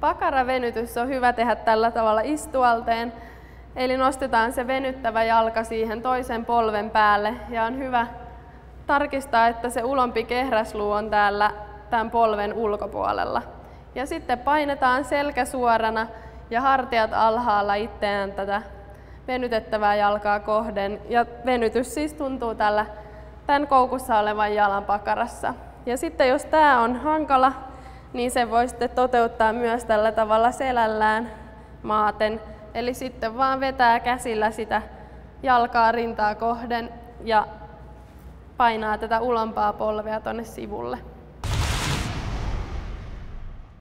Pakaravenytys on hyvä tehdä tällä tavalla istualteen, eli nostetaan se venyttävä jalka siihen toisen polven päälle ja on hyvä tarkistaa, että se ulompi kehräsluu on täällä tämän polven ulkopuolella. Ja sitten painetaan selkä suorana ja hartiat alhaalla itseään tätä venytettävää jalkaa kohden. Ja venytys siis tuntuu tämän koukussa olevan jalan pakarassa. Ja sitten jos tämä on hankala, niin se voi sitten toteuttaa myös tällä tavalla selällään maaten. Eli sitten vaan vetää käsillä sitä jalkaa rintaa kohden ja painaa tätä ulompaa polvea tonne sivulle.